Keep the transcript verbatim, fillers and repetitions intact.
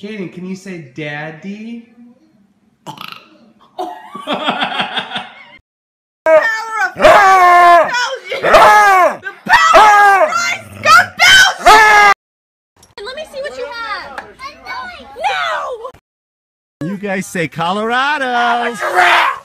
Kaden, can you say daddy? You guys say Colorado!